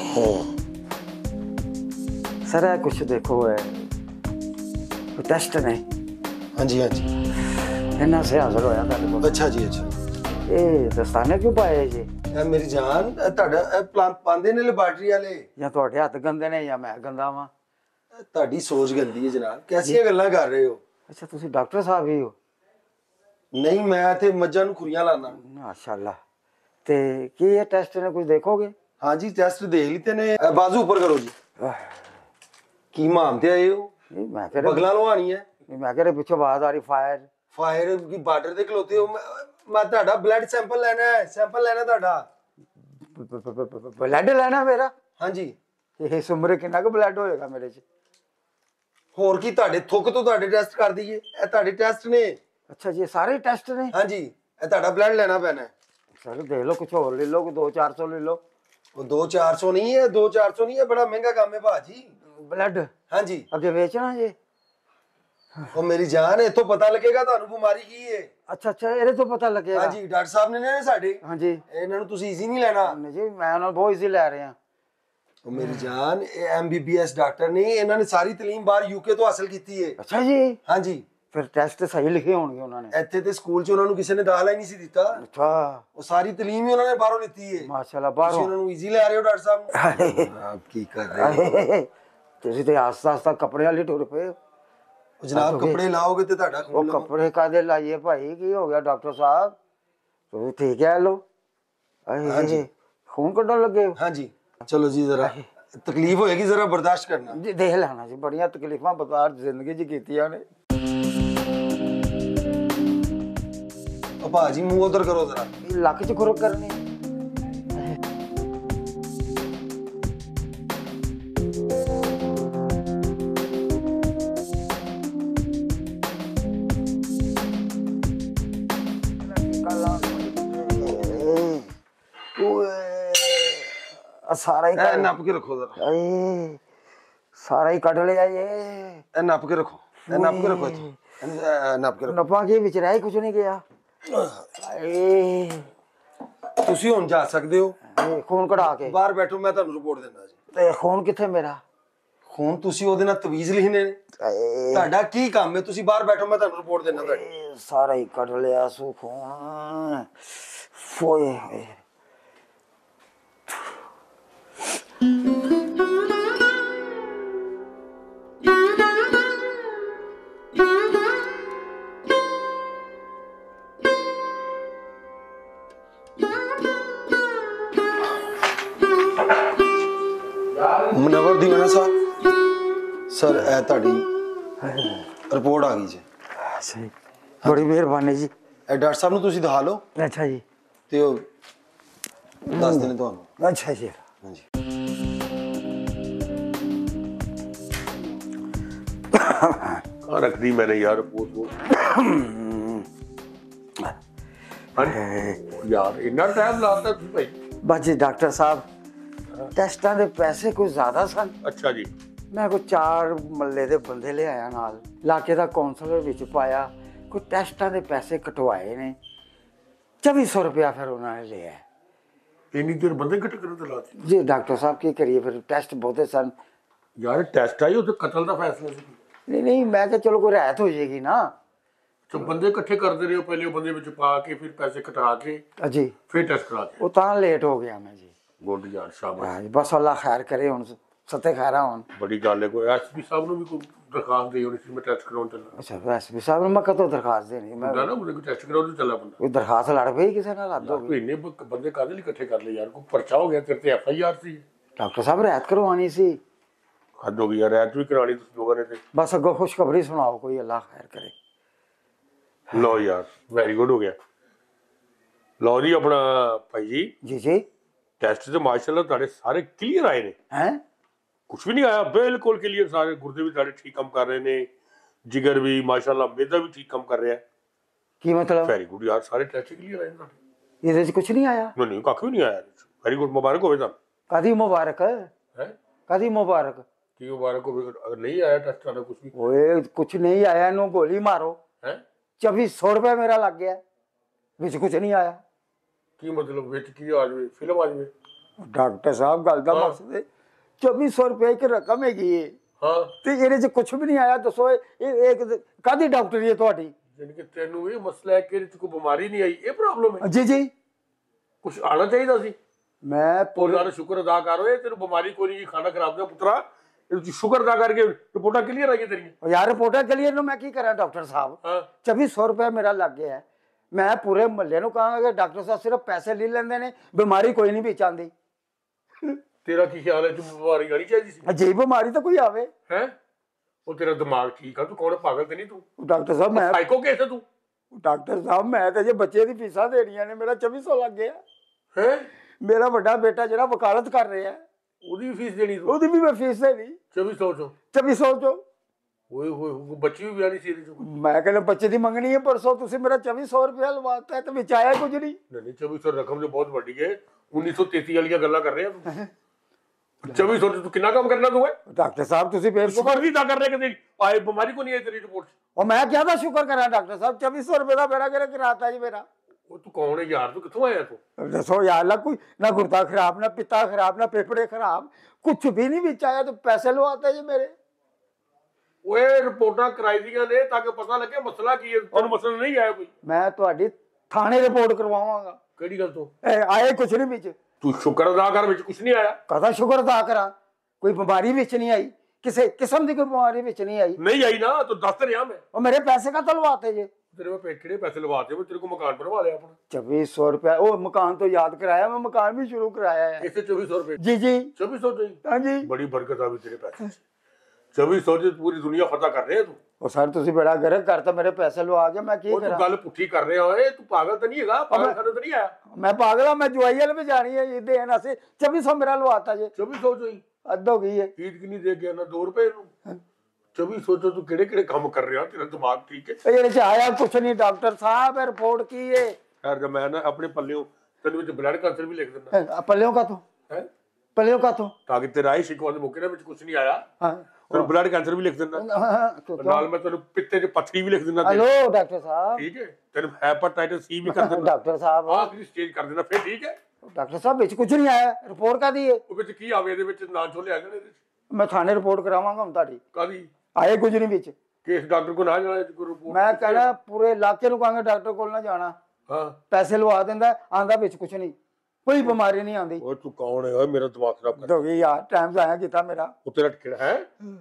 सर है कुछ देखो है टेस्ट ने हाँ जी हाँ जी। इन्ना से हाजिर होया ਤੁਹਾਡੇ ਕੋਲ अच्छा जी अच्छा। ਇਹ ਦਸਤਾਨੇ ਕਿਉਂ ਪਾਏ ਜੀ ਇਹ ਮੇਰੀ ਜਾਨ ਇਹ ਤੁਹਾਡਾ ਇਹ ਪਲਾਨ ਪਾਉਂਦੇ ਨੇ ਲੈਬਾਰਟਰੀ ਵਾਲੇ। ਜਾਂ ਤੁਹਾਡੇ ਹੱਥ ਗੰਦੇ ਨੇ ਜਾਂ ਮੈਂ ਗੰਦਾ ਵਾਂ ਇਹ ਤੁਹਾਡੀ ਸੋਚ ਗੰਦੀ ਹੈ ਜਨਾਬ, ਕੈਸੀਆਂ ਗੱਲਾਂ ਕਰ ਰਹੇ ਹੋ। ਅੱਛਾ ਤੁਸੀਂ ਡਾਕਟਰ ਸਾਹਿਬ ਹੀ ਹੋ ਨਹੀਂ ਮੈਂ ਤੇ ਮੱਝਾਂ ਨੂੰ ਖੁਰੀਆਂ ਲਾਣਾ। ਮਾਸ਼ਾਅੱਲਾ ਤੇ ਕੀ ਇਹ ਟੈਸਟ ਨੇ ਕੁਝ ਦੇਖੋਗੇ हाँ जी टेस्ट देख लेते ने। ਇਹ ਬਾਜ਼ੂ ਉੱਪਰ ਕਰੋ ਜੀ। ਕੀ ਮਾਮਤੇ ਆਏ ਹੋ? ਨਹੀਂ ਮੈਂ ਕਹ ਰਿਹਾ ਬਗਲਾਂ ਲਵਾਣੀ ਹੈ। ਮੈਂ ਕਹ ਰਿਹਾ ਪਿੱਛੋਂ ਆਵਾਜ਼ ਆ ਰਹੀ ਫਾਇਰ ਫਾਇਰ ਕੀ ਬਾਰਡਰ ਤੇ ਖਲੋਤੇ ਹੋ। ਮੈਂ ਮੈਂ ਤੁਹਾਡਾ ਬਲੱਡ ਸੈਂਪਲ ਲੈਣਾ ਹੈ, ਸੈਂਪਲ ਲੈਣਾ ਤੁਹਾਡਾ। ਬਲੱਡ ਲੈਣਾ ਮੇਰਾ हाँ जी। ਇਹ ਸੁਮਰੇ ਕਿੰਨਾ ਕੁ ਬਲੱਡ ਹੋਏਗਾ ਮੇਰੇ ਚ ਹੋਰ ਕੀ ਤੁਹਾਡੇ ਥੁੱਕ ਤੋਂ ਤੁਹਾਡੇ ਟੈਸਟ ਕਰ ਦਈਏ। ਇਹ ਤੁਹਾਡੇ ਟੈਸਟ ਨੇ। ਅੱਛਾ ਜੀ ਸਾਰੇ ਟੈਸਟ ਨੇ हाँ जी ਇਹ ਤੁਹਾਡਾ ਬਲੱਡ ਲੈਣਾ ਪੈਣਾ ਹੈ। ਚਲੋ ਦੇਖ ਲਓ ਕੁਝ ਹੋਰ ਲੈ ਲਓ ਦੋ ਚਾਰ ਸੌ ਲੈ ਲਓ वो दो चार सौ नहीं है, दो चार सौ नहीं है, बड़ा महंगा काम है भाजी। ਬਲੱਡ हाँ जी ਅੱਗੇ ਵੇਚਣਾ ਜੀ वो मेरी जान इथों पता लगेगा ਤੁਹਾਨੂੰ ਬਿਮਾਰੀ ਕੀ ਹੈ। ਅੱਛਾ ਅੱਛਾ ਇਹਦੇ ਤੋਂ ਪਤਾ ਲੱਗੇਗਾ हाँ जी डॉक्टर साहब ने ने ਸਾਡੇ ਹਾਂਜੀ ਇਹਨਾਂ ਨੂੰ ਤੁਸੀਂ ਈਜ਼ੀ ਨਹੀਂ ਲੈਣਾ। ਨਹੀਂ ਜੀ ਮੈਂ ਉਹਨਾਂ ਬਹੁਤ ਇਜ਼ੀ ਲੈ ਰਿਹਾ ਉਹ ਮੇਰੀ ਜਾਨ ਇਹ ਐਮਬੀਬੀਐਸ ਡਾਕਟਰ ਨੇ, ਇਹਨਾਂ ਨੇ ਸਾਰੀ ਤਾਲੀਮ ਬਾਹਰ ਯੂਕੇ ਤੋਂ ਹਾਸਲ ਕੀਤੀ ਹੈ। ਅੱਛਾ ਜੀ हाँ जी ਫਿਰ ਟੈਸਟ ਸਹੀ ਲਿਖੇ ਹੋਣਗੇ ਉਹਨਾਂ ਨੇ। ਇੱਥੇ ਤੇ ਸਕੂਲ 'ਚ ਉਹਨਾਂ ਨੂੰ ਕਿਸੇ ਨੇ ਦਾਖਲਾ ਹੀ ਨਹੀਂ ਸੀ ਦਿੱਤਾ। ਅੱਛਾ, ਉਹ ਸਾਰੀ ਤਾਲੀਮ ਹੀ ਉਹਨਾਂ ਨੇ ਬਾਹਰੋਂ ਲਿੱਤੀ ਹੈ। ਮਾਸ਼ਾਅੱਲਾ। ਤੁਸੀਂ ਬਾਹਰੋਂ ਉਹਨਾਂ ਨੂੰ ਈਜ਼ੀ ਲੈ ਰਹੇ ਹੋ ਡਾਕਟਰ ਸਾਹਿਬ। ਆਪ ਕੀ ਕਰ ਰਹੇ ਹੋ? ਤੁਸੀਂ ਤੇ ਆਸਤਾ ਆਸਤਾ ਕੱਪੜੇ ਵਾਲੀ ਟੁਰ ਪਏ ਹੋ। ਉਹ ਜਨਾਬ ਕੱਪੜੇ ਲਾਓਗੇ ਤੇ ਤੁਹਾਡਾ ਉਹ ਖੂਨ ਲਵਾਂਗੇ। ਕੱਪੜੇ ਕਾਦੇ ਲਾਈਏ ਭਾਈ? ਕੀ ਹੋ ਗਿਆ ਡਾਕਟਰ ਸਾਹਿਬ? ਤੁਸੀਂ ਠੀਕ ਹੈ? ਲੋ ਹਾਂਜੀ। ਖੂਨ ਕੱਢਣ ਲੱਗੇ ਹੋ? ਹਾਂਜੀ ਚਲੋ ਜੀ, ਜਰਾ ਤਕਲੀਫ ਹੋਏਗੀ, ਜਰਾ ਬਰਦਾਸ਼ਤ ਕਰਨਾ ਜੀ। ਦੇਖ ਲੈਣਾ ਜੀ, ਬੜੀਆਂ ਤਕਲੀਫਾਂ ਬਜ਼ਾਰ ਜ਼ਿੰਦਗੀ 'ਚ ਕੀਤੀਆਂ ਨੇ। ਉਹ ਭਾਜੀ ਮੂੰਹ ਉਧਰ ਕਰੋ ਜਰਾ। ਇਹ ਲੱਕ 'ਚ ਖੁਰਕ ਕਰਨੀ। ਸਾਰਾ ਹੀ ਇਹ ਨੱਪ ਕੇ ਰੱਖੋ ਜਰਾ। ਏ ਸਾਰਾ ਹੀ ਕੱਢ ਲਿਆ ਇਹ। ਇਹ ਨੱਪ ਕੇ ਰੱਖੋ, ਇਹ ਨੱਪ ਕੇ ਰੱਖੋ ਇੱਥੇ, ਇਹ ਨੱਪ ਕੇ ਰੱਖੋ। ਨੱਪਾ ਕੇ ਵਿੱਚ ਰਹਿ ਕੁਝ ਨਹੀਂ ਗਿਆ। ਏ ਤੁਸੀਂ ਹੁਣ ਜਾ ਸਕਦੇ ਹੋ, ਇਹ ਖੂਨ ਕਢਾ ਕੇ। ਬਾਹਰ ਬੈਠੋ, ਮੈਂ ਤੁਹਾਨੂੰ ਰਿਪੋਰਟ ਦਿੰਦਾ ਜੀ। ਤੇ ਖੂਨ ਕਿੱਥੇ ਮੇਰਾ? ਖੂਨ ਤੁਸੀਂ ਉਹਦੇ ਨਾਲ ਤਵੀਜ਼ ਲਿਖਣੇ ਨੇ। ਏ ਤੁਹਾਡਾ ਕੀ ਕੰਮ ਹੈ? ਤੁਸੀਂ ਬਾਹਰ ਬੈਠੋ, ਮੈਂ ਤੁਹਾਨੂੰ ਰਿਪੋਰਟ ਦਿੰਦਾ ਤੁਹਾਡੀ। ਇਹ ਸਾਰਾ ਹੀ ਕੱਢ ਲਿਆ ਸੂ ਖੂਨ। ਫੋਏ ਮਨਵਰ ਦੀ ਨਾ ਸਾਹਿਬ, ਸਰ ਇਹ ਤੁਹਾਡੀ ਰਿਪੋਰਟ ਆ ਗਈ ਜੀ। ਸਹੀ, ਬੜੀ ਮਿਹਰਬਾਨੀ ਜੀ। ਇਹ ਡਾਕਟਰ ਸਾਹਿਬ ਨੂੰ ਤੁਸੀਂ ਦਿਖਾ ਲਓ ਅੱਛਾ ਜੀ। ਤੇ ਉਹ ਦੱਸ ਦੇਣੇ ਤੁਹਾਨੂੰ। ਅੱਛਾ ਜੀ। ਹਾਂਜੀ। कहाँ रख दी मैंने यार रिपोर्ट वो? यार इतना टाइम लाता तू भाई। बस जी डॉक्टर साहब, ਟੈਸਟਾਂ ਦੇ ਪੈਸੇ ਕੋਈ ਜ਼ਿਆਦਾ ਸਨ। अच्छा जी। ਮੈਂ ਕੋਈ ਚਾਰ ਮੱਲੇ ਦੇ ਬੰਦੇ ਲਿਆਇਆ ਨਾਲ, ਇਲਾਕੇ ਦਾ ਕਾਉਂਸਲਰ ਵਿੱਚ ਪਾਇਆ। ਕੋਈ ਟੈਸਟਾਂ ਦੇ ਪੈਸੇ ਕਟਵਾਏ ਨੇ, ਚੌਵੀ ਸੌ ਰੁਪਇਆ ਫਿਰ ਉਹਨਾਂ ਨੇ ਲਿਆ। इतनी देर बंदे इकट्ठे करो तो लाते जी डॉक्टर साहब की करिए, फिर टेस्ट बहुते सन। यार टेस्ट आई तो कत्ल का फैसला सी। नहीं नहीं, मैं क्या चलो कोई राहत हो जाएगी ना। तो बंदे इकट्ठे करते रहे हो, पहले वो बंदे विच पा के फिर पैसे कटा के जी फिर टेस्ट करा के। वो तां लेट हो गया मैं जी। गुड यार, शाबाश। हाँ जी, बस अल्लाह खैर करे हुन, सते खैरा हुन। बड़ी गल है। कोई एसपी साहब ने भी कोई दरखास्त दी होनी सी, मैं टेस्ट कराउन चला। अच्छा वैसे भी साहब ने मैं कदों दरखास्त देनी? मैं ना ना मुझे कोई टेस्ट कराउन चला बंदा। कोई दरखास्त लड़ पई किसी नाल? हद हो गई। कोई इन्ने बंदे कादे लिए इकट्ठे कर ले यार? कोई पर्चा हो गया तेरे ते F I R C. Doctor साहब राहत करवानी सी। हद हो गई यार, रैत भी करानी तुम लोगों ने ते। बस अगो खुशखबरी सुनाओ कोई, अल्लाह खैर करे। लो यार वेरी गुड हो गया। लो जी अपना भाई जी, जी जी। टेस्ट तो माशाल्लाह ਤੁਹਾਡੇ ਸਾਰੇ ਕਲੀਅਰ ਆਏ ਨੇ। हैं कुछ भी नहीं आया, बिल्कुल क्लियर। सारे गुर्दे भी ਤੁਹਾਡੇ ठीक काम कर रहे ने, जिगर भी माशाल्लाह, मैदा भी ठीक काम कर रहा है। की मतलब? वेरी गुड यार, सारे टेस्ट क्लियर आए ने ਤੁਹਾਡੇ। ਇਹਦੇ ਚ ਕੁਝ ਨਹੀਂ ਆਇਆ? नहीं नहीं ਕੱਖ भी नहीं आया। वेरी गुड, मुबारक होवे ਤੁਹਾਨੂੰ। ਕਾਦੀ ਮੁਬਾਰਕ? है ਕਾਦੀ ਮੁਬਾਰਕ? की मुबारक होवे? अगर नहीं आया टेस्ट वाला कुछ भी ਓਏ ਕੁਝ ਨਹੀਂ ਆਇਆ, ਇਹਨੂੰ ਗੋਲੀ ਮਾਰੋ। है चौबी सौ रुपया मेरा लग गया, विच कुछ नहीं आया। की मतलब विच की आ जावे, फिल्म आ जावे? डॉक्टर साहब गल दा हाँ। मकसद है चौबी सौ रुपये की रकम हैगी है हां, ते ਇਹਦੇ ਚ ਕੁਝ ਵੀ ਨਹੀਂ ਆਇਆ। ਦੱਸੋ ਇਹ ਇੱਕ ਕਾਦੀ ਡਾਕਟਰੀ ਹੈ ਤੁਹਾਡੀ? यानी कि ਤੈਨੂੰ ਇਹ ਮਸਲਾ ਹੈ ਕਿ ਇਹਦੇ ਚ ਕੋਈ ਬਿਮਾਰੀ ਨਹੀਂ ਆਈ, ਇਹ ਪ੍ਰੋਬਲਮ ਹੈ। जी जी। ਕੁਝ ਆਣਾ ਚਾਹੀਦਾ ਸੀ। मैं ਪੂਰਾ ਸ਼ੁਕਰ ਅਦਾ ਕਰੋ, ਇਹ ਤੈਨੂੰ ਬਿਮਾਰੀ ਕੋਈ ਨਹੀਂ, ਖਾਣਾ ਖਰਾਬ ਦਾ ਪੁੱਤਰਾ। ਇਹ ਸ਼ੁਕਰ ਅਦਾ ਕਰਕੇ ਰਿਪੋਰਟਾਂ ਕਲੀਅਰ ਆਈਆਂ ਤੇਰੀਆਂ। यार रिपोर्टा के लिए मैं की करा डॉक्टर साहब? ਹਾਂ चौबी सौ रुपया मेरा लग गया है। मैं पूरे मोहल्ले ਨੂੰ ਕਹਾਂਗਾ ਕਿ ਡਾਕਟਰ ਸਾਹਿਬ ਸਿਰਫ ਪੈਸੇ ਲੈ ਲੈਂਦੇ ਨੇ, ਬਿਮਾਰੀ ਕੋਈ ਨਹੀਂ ਵਿੱਚ ਆਉਂਦੀ। ਤੇਰਾ ਕੀ ਖਿਆਲ ਹੈ ਤੂੰ ਬਿਮਾਰੀ ਆਣੀ ਚਾਹੀਦੀ ਸੀ? ਅਜੀਬ ਬਿਮਾਰੀ ਤਾਂ ਕੋਈ ਆਵੇ। ਹੈ ਉਹ ਤੇਰਾ ਦਿਮਾਗ ਠੀਕ ਆ? ਤੂੰ ਕੌਣ ਪਾਗਲ ਤੇ ਨਹੀਂ? ਤੂੰ ਡਾਕਟਰ ਸਾਹਿਬ ਮੈਂ ਸਾਈਕੋ ਕੇਸ ਹੈ ਤੂੰ? ਡਾਕਟਰ ਸਾਹਿਬ ਮੈਂ ਤਾਂ ਜੇ ਬੱਚੇ ਦੀ ਫੀਸਾਂ ਦੇਣੀਆਂ ਨੇ, ਮੇਰਾ ਚੌਵੀ ਸੌ ਲੱਗ ਗਿਆ। ਹੈ ਮੇਰਾ ਵੱਡਾ ਬੇਟਾ ਜਿਹੜਾ ਵਕਾਲਤ ਕਰ ਰਿਹਾ, ਉਹਦੀ ਵੀ ਫੀਸ ਦੇਣੀ ਤੂੰ? ਉਹਦੀ ਵੀ ਮੈਂ ਫੀਸ ਦੇਣੀ। ਚੌਵੀ ਸੌ ਚੋਂ? ਚੌਵੀ ਸੌ ਚੋਂ ਓਏ ਹੋਏ ਹੋਏ, ਬੱਚੀ ਵੀ ਵਿਆਹਣੀ ਸੀ ਇਹਦੇ ਚੋਂ? ਮੈਂ ਕਹਿੰਦਾ ਬੱਚੇ ਦੀ ਮੰਗਣੀ ਹੈ ਪਰਸੋਂ, ਤੁਸੀਂ ਮੇਰਾ ਚੌਵੀ ਸੌ ਰੁਪਇਆ ਲਵਾਤਾ ਹੈ ਤੇ ਵਿੱਚ ਆਇਆ ਕੁਝ ਨਹੀਂ। ਨਹੀਂ ਨਹੀਂ, ਚੌਵੀ ਸੌ ਰਕਮ ਜੋ ਬਹੁਤ ਵੱਡੀ ਹੈ। ਉੱਨੀ ਸੌ ਤੇਤੀ ਵਾਲੀਆਂ ਗੱਲਾਂ ਕਰ ਰਿਹਾ ਤੂੰ। ਚੌਵੀ ਸੌ ਤੂੰ ਕਿੰਨਾ ਕੰਮ ਕਰਨਾ ਤੂੰ? ਹੈ ਡਾਕਟਰ ਸਾਹਿਬ ਤੁਸੀਂ ਬੇਵਕੂਫ। ਸ਼ੁਕਰ ਵੀ ਤਾਂ ਕਰ ਰਿਹਾ ਕਿ ਤੇਰੀ ਆਏ ਬਿਮਾਰੀ ਕੋ ਨਹੀਂ ਆਈ ਤੇਰੀ ਰਿਪੋਰਟ 'ਚ। ਉਹ ਮੈਂ ਕਿਹਾ ਦਾ ਸ਼ੁਕਰ ਕਰਾਂ ਡਾਕਟਰ ਸਾਹਿਬ, ਚੌਵੀ ਸੌ ਰੁਪਏ ਦਾ ਬੇੜਾ ਗੇਰਾ ਕਰਾਤਾ ਜੀ ਮੇਰਾ। ਉਹ ਤੂੰ ਕੌਣ ਹੈ ਯਾਰ? ਤੂੰ ਕਿੱਥੋਂ ਆਇਆ ਤੂੰ? ਦੱਸੋ ਯਾਰ ਲਾ, ਕੋਈ ਨਾ ਗੁਰਦਾ ਖਰਾਬ, ਨਾ ਪਿੱਤਾ ਖਰਾਬ, ਨਾ ਫੇਫੜੇ ਖਰਾਬ, ਕੁਝ ਵੀ ਨਹੀਂ ਵਿੱਚ ਆਇਆ तो पैसे लवाते जी मेरे। ओए रिपोर्टां कराई दियां ने ताकि पता लगे मसला की है। तेन मसला नहीं आया कोई? मैं ਤੁਹਾਡੀ ਥਾਣੇ ਰਿਪੋर्ट करवावांगा। केड़ी गल तो? ए आए कुछ नहीं विच। तू शुक्र अदा कर, विच कुछ नहीं आया। कदा शुक्र अदा करा, कोई बीमारी विच नहीं आई, किसी किस्म की कोई बीमारी विच नहीं आई। नहीं आई ना तो दस रहा मैं। और मेरे पैसे का तलवाते जे। तेरे में किहड़े पैसे लवाते? मैं तेरे को मकान बनवा लिया अपना। चौबीस सौ रुपया ओ मकान तो याद कराया, मैं मकान भी शुरू कराया है। इसे चौबीस सौ रुपए? जी जी चौबीस सौ चाहिए? हाँ जी। बड़ी बरकत आ भी तेरे पैसे। चौबीस सौ पूरी दुनिया फतह कर रहे है तू। ओ सर तुसी बड़ा गरक करता, मेरे पैसे लवा के मैं की तू करा? गल पुठी कर रहे हो। तू पागल तो नहीं है? पागल खाने तो नहीं आया? मैं पागल हूं, मैं जुआईएल में जानी है ये देना से। चौबीस सौ मेरा लवाता जे। चौबीस सौ चाहिए? हद हो गई है। ईद की नहीं दे गया ना दो रुपए नू। चौबीस सौ तू किहड़े किहड़े काम कर रहा? तेरा दिमाग ठीक है? ये आया कुछ नहीं डॉक्टर साहब, रिपोर्ट की है। यार जब मैं ना अपने पल्लियों तेन विच ब्लड कैंसर भी लिख देना। पल्लियों का तो है पल्लियों का तो ताकि तेरा ही शिकवा दे मौके ना विच कुछ नहीं आया। हाँ तेन ब्लड कैंसर भी लिख देना। हाँ, तो क्या? नाल मैं तेन पित्ते च पत्थरी भी लिख देना। हेलो डॉक्टर साहब। ठीक है, तेन हेपेटाइटिस सी भी कर देना। डॉक्टर साहब आखिरी स्टेज कर देना, फिर ठीक है। डॉक्टर साहब बिच कुछ नहीं आया, रिपोर्ट का दी है। ਉਹ ਵਿੱਚ ਕੀ ਆਵੇ? ਇਹਦੇ ਵਿੱਚ ਨਾਂ ਛੋਲੇ ਆ ਜਾਣੇ ਇਹਦੇ ਵਿੱਚ। मैं थाने रिपोर्ट करावांगा हम ताड़ी। ਕਾਦੀ आए कुछ नहीं बिच। ਕੇਸ ਡਾਕਟਰ ਕੋ ਨਾ ਜਾਣਾ ਕੋਈ ਰਿਪੋਰਟ? मैं कहना पूरे इलाके ਨੂੰ ਕਹਾਂਗਾ ਡਾਕਟਰ ਕੋਲ ਨਾ ਜਾਣਾ। ਹਾਂ ਪੈਸੇ ਲਵਾ ਦਿੰਦਾ, ਆਂਦਾ ਵਿੱਚ ਕੁਝ ਨਹੀਂ, ਕੋਈ ਬਿਮਾਰੀ ਨਹੀਂ ਆਂਦੀ। ਓਏ ਤੂੰ ਕੌਣ ਹੈ? ਓਏ ਮੇਰਾ ਦਿਮਾਗ ਖਰਾਬ ਕਰ। ਹੋ ਗਈ ਯਾਰ, ਟਾਈਮ ਜ਼ਾਇਆ ਕੀਤਾ ਮੇਰਾ। ਉਹ ਤੇਰਾ ਟਿਕੜਾ ਹੈ?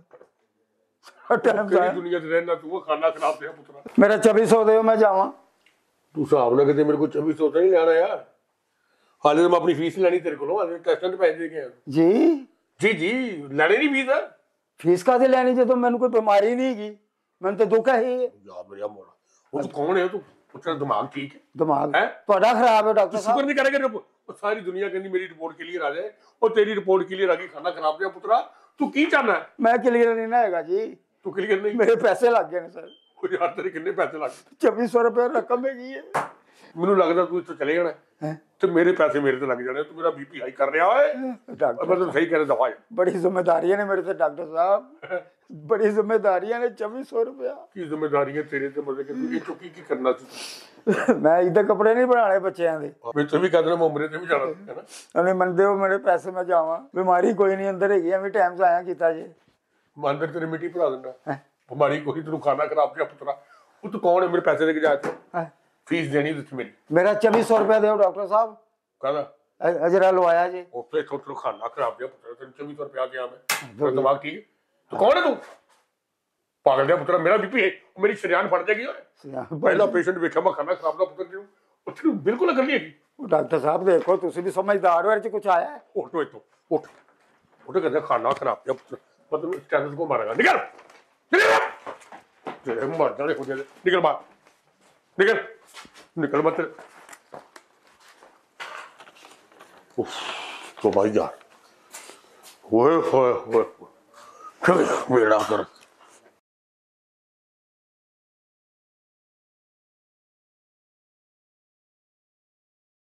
ਟਾਈਮ ਕਿਹੜੀ ਜ਼ਾਇਆ ਦੁਨੀਆ 'ਚ ਰਹਿਣਾ ਤੂੰ? ਖਾਣਾ ਖਰਾਬ ਪਿਆ ਪੁੱਤਰਾ। ਮੇਰਾ ਚੌਬੀ ਸੌ ਦਿਓ ਮੈਂ ਜਾਵਾਂ। ਤੂੰ ਹਿਸਾਬ ਨਾਲ ਕਿਤੇ ਮੇਰੇ ਕੋਲ ਚੌਬੀ ਸੌ ਤਾਂ ਨਹੀਂ ਲੈਣਾ ਯਾਰ। ਹਾਲੇ ਤਾਂ ਮੈਂ ਆਪਣੀ ਫੀਸ ਲੈਣੀ ਤੇਰੇ ਕੋਲੋਂ। ਹਾਲੇ ਟੈਸਟਾਂ ਦੇ ਪੈਸੇ ਦੇ ਕੇ ਆਇਆ। ਜੀ ਜੀ ਜੀ ਲੈਣੇ ਨਹੀਂ ਫੀਸ? ਫੀਸ ਕਾਹਦੀ ਲੈਣੀ ਜਦੋਂ ਮੈਨੂੰ ਕੋਈ ਬਿਮਾਰੀ ਨਹੀਂ ਹੈਗੀ? ਮੈਨੂੰ ਤਾਂ ਦੁੱਖ ਹੈ ਹੀ। ਯਾਰ ਮੇਰਾ ਮੋੜਾ, ਉਹ ਤੂੰ ਕੌਣ ਹੈ? ਤੂੰ ਪੁੱਤਰਾ ਦਿਮਾਗ ਠੀਕ ਹੈ? ਦਿਮਾਗ ਹੈ ਤੁਹਾਡਾ ਖਰਾਬ ਹੈ ਡਾਕਟਰ ਸ਼ੁਕਰ ਸਾਹਿਬ। ਨਹੀਂ ਕਰੇਗਾ। ਉਹ ਸਾਰੀ ਦੁਨੀਆ ਕਹਿੰਦੀ ਮੇਰੀ ਰਿਪੋर्ट ਕਲੀਅਰ ਆ ਜਾਏ। ਉਹ ਤੇਰੀ ਰਿਪੋर्ट ਕਲੀਅਰ ਆ ਗਈ, ਖਾਣਾ ਖਰਾਬ ਪਿਆ ਪੁੱਤਰਾ। ਤੂੰ ਕੀ ਚਾਹਨਾ? ਮੈਂ ਕਲੀਅਰ ਨਹੀਂ ਨਾ ਹੈਗਾ ਜੀ, ਤੂੰ ਕਲੀਅਰ ਨਹੀਂ? ਮੇਰੇ ਪੈਸੇ ਲੱਗ ਗਏ ਨੇ ਸਰ। ਉਹ ਯਾਰ ਤੇਰੇ ਕਿੰਨੇ ਪੈਸੇ ਲੱਗ ਗਏ? ਚੌਬੀ ਸੌ ਰੁਪਏ ਰਕਮ ਹੈਗੀ ਹੈ। ਮੈਨੂੰ ਲੱਗਦਾ ਤੂੰ ਇੱਥੋਂ ਚਲੇ ਜਾਣਾ ਹੈਂ? ਤੇ ਮੇਰੇ ਪੈਸੇ ਮੇਰੇ ਤੇ ਲੱਗ ਜਾਣੇ। ਤੂੰ ਮੇਰਾ ਬੀਪੀ ਹਾਈ ਕਰ ਰਿਹਾ ਓਏ। ਮੈਂ डॉक्टर ਤੈਨੂੰ ਸਹੀ ਕਹਿ ਰਿਹਾ, ਦਫਾ बड़ी जिम्मेदारियां ने मेरे से डॉक्टर साहब, बड़ी जिम्मेदारियां ने। चौबीस सौ रुपया ਕੀ ਜ਼ਿੰਮੇਵਾਰੀਆਂ ਤੇਰੇ ਤੇ? ਮਤਲਬ ਕਿ ਤੂੰ ਇਹ ਚੁੱਕੀ ਕੀ ਕਰਨਾ ਸੀ? मैं इधर कपड़े नहीं बनाने बच्चों के। ਵਿੱਚ ਵੀ ਕਹਿੰਦੇ ਮੈਂ ਉਮਰੇ ਤੇ ਵੀ ਜਾਣਾ ਸੀ, ਹੈ ਨਾ? नहीं मनते हो मेरे पैसे मैं जावा, बीमारी कोई नहीं अंदर हैगी, एवं टाइम से आया किया जे। ਮੰਦਰ ਤੇਰੀ ਮਿੱਟੀ ਭਰਾ ਦਿੰਦਾ। ਬਿਮਾਰੀ ਕੋਈ, ਤੈਨੂੰ ਖਾਣਾ ਖਰਾਬ ਪਿਆ ਪੁੱਤਰਾ। ਉਹ ਤੂੰ ਕੌਣ ਹੈ? ਮੇਰੇ ਪੈਸੇ ਦੇ ਕੇ ਜਾ ਇੱਥੋਂ। हैं? ਫੀਸ ਦੇਣੀ ਤੁਸੀਂ ਮੇਰੀ। मेरा चौबीस सौ रुपया दो डॉक्टर साहब, ਕਾਹਦਾ? अजरा लवाया जी। ਉੱਥੇ ਤੋਂ ਤੈਨੂੰ ਖਾਣਾ ਖਰਾਬ ਪਿਆ ਪੁੱਤਰਾ। ਤੈਨੂੰ ਚੌਵੀ ਸੌ ਰੁਪਇਆ ਗਿਆ ਮੈਂ। ਤੇਰਾ ਦਿਮਾਗ ਠੀਕ ਹੈ? ਤੂੰ ਕੌਣ ਹੈ? ਤੂੰ ਪਾਗਲ ਜਿਹਾ ਪੁੱਤਰਾ। ਮੇਰਾ ਬੀਪੀ ਹੈ, ਉਹ ਮੇਰੀ ਸ਼ਰਿਆਨ ਫੜ ਜਾਏਗੀ ਓਏ। ਪਹਿਲਾ ਪੇਸ਼ੈਂਟ ਵੇਖਿਆ ਮੈਂ, ਖਾਣਾ ਖਰਾਬ ਦਾ ਪੁੱਤਰ ਜਿਹਨੂੰ ਉੱਥੇ ਨੂੰ ਬਿਲਕੁਲ ਅਕਲ ਨਹੀਂ ਹੈਗੀ। डॉक्टर साहब देखो तुम भी समझदार हो, कुछ आया है? ਉੱਠ ਓਏ ਤੂੰ ਉੱਠ। ਉੱਠ ਕਹਿੰਦਾ ਖਾਣਾ ਖਰਾਬ ਪਿਆ ਪੁੱਤਰ। ਮਤਲਬ ਸਟੈਟਸ ਕੋ ਮਾਰਾਂਗਾ। ਨਿਕਲ ਨਿਕਲ ਤੇਰੇ ਮਰ ਜਾਣੇ ਹੋ ਜਾਏ। ਨਿਕਲ ਬਾਹਰ, ਨਿਕਲ ਨਿਕਲ ਮਤ। ਉਫ तो भाई यार, ओए होए होए, मेरा कर